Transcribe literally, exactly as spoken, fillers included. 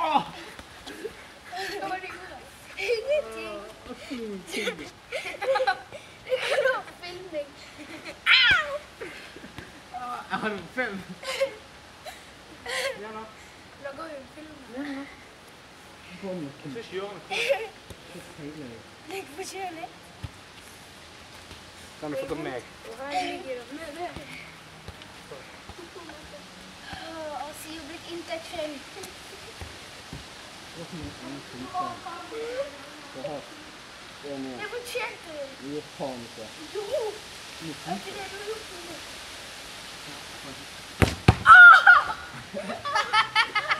Åh! Hva var det du gjorde? Ingenting. Ingenting. Det er noe filming. Au! Jeg har en film. Ja da. Lager jo en film. Ja da. Jeg skal ikke gjøre det. Det er ikke forskjellig. Kan du få til meg? Og her ligger det med det. Og så jo blitt infeksjon. Det fortjente du. Det er faen ikke. Jo! Er ikke det du har gjort med det?